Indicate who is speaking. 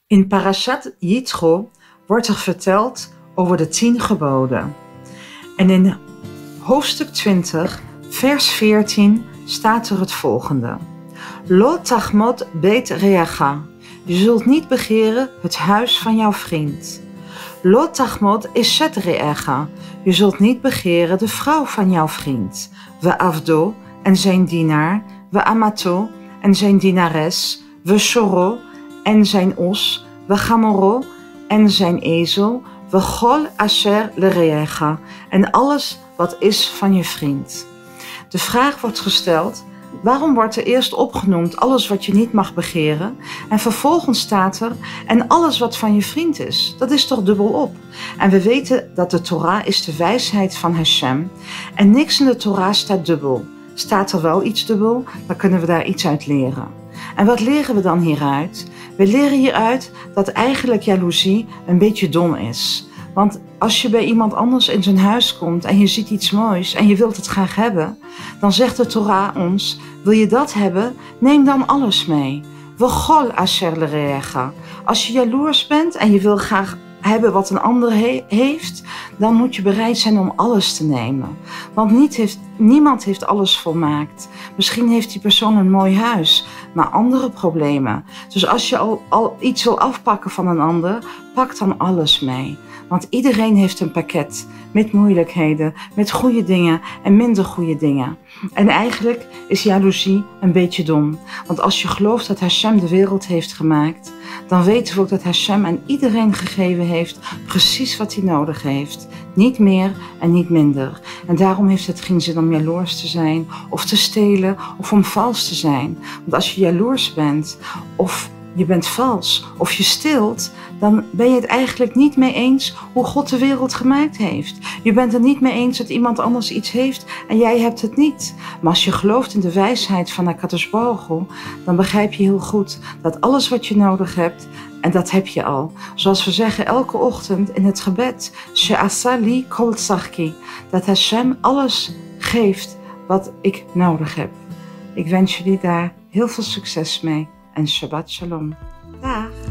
Speaker 1: In Parashat Yitro wordt er verteld over de 10 geboden. En in hoofdstuk 20, vers 14 staat er het volgende. Lo tachmod beit reacha. Je zult niet begeren het huis van jouw vriend. Lo tachmod eshet reacha. Je zult niet begeren de vrouw van jouw vriend. We avdo en zijn dienaar. We amato en zijn dienares. We shoro en zijn os. We gamoro en zijn ezel. We gol asher lerecha. En alles wat is van je vriend. De vraag wordt gesteld: waarom wordt er eerst opgenoemd alles wat je niet mag begeren en vervolgens staat er en alles wat van je vriend is? Dat is toch dubbelop? En we weten dat de Torah is de wijsheid van Hashem en niks in de Torah staat dubbel. Staat er wel iets dubbel, dan kunnen we daar iets uit leren. En wat leren we dan hieruit? We leren hieruit dat eigenlijk jaloezie een beetje dom is. Want als je bij iemand anders in zijn huis komt en je ziet iets moois en je wilt het graag hebben, dan zegt de Torah ons: wil je dat hebben? Neem dan alles mee. We gol asher lerecha. Als je jaloers bent en je wil graag hebben wat een ander heeft, dan moet je bereid zijn om alles te nemen. Want niemand heeft alles volmaakt. Misschien heeft die persoon een mooi huis, maar andere problemen. Dus als je al iets wil afpakken van een ander, pak dan alles mee. Want iedereen heeft een pakket met moeilijkheden, met goede dingen en minder goede dingen. En eigenlijk is jaloezie een beetje dom. Want als je gelooft dat Hashem de wereld heeft gemaakt, dan weten we ook dat Hashem aan iedereen gegeven heeft precies wat hij nodig heeft. Niet meer en niet minder. En daarom heeft het geen zin om jaloers te zijn of te stelen of om vals te zijn. Want als je jaloers bent of je bent vals of je steelt, dan ben je het eigenlijk niet mee eens hoe God de wereld gemaakt heeft. Je bent het niet mee eens dat iemand anders iets heeft en jij hebt het niet. Maar als je gelooft in de wijsheid van HaKadosh Baruch Hu, dan begrijp je heel goed dat alles wat je nodig hebt, en dat heb je al. Zoals we zeggen elke ochtend in het gebed, She'asa li kol tzarki, dat Hashem alles geeft wat ik nodig heb. Ik wens jullie daar heel veel succes mee en Shabbat Shalom. Dag!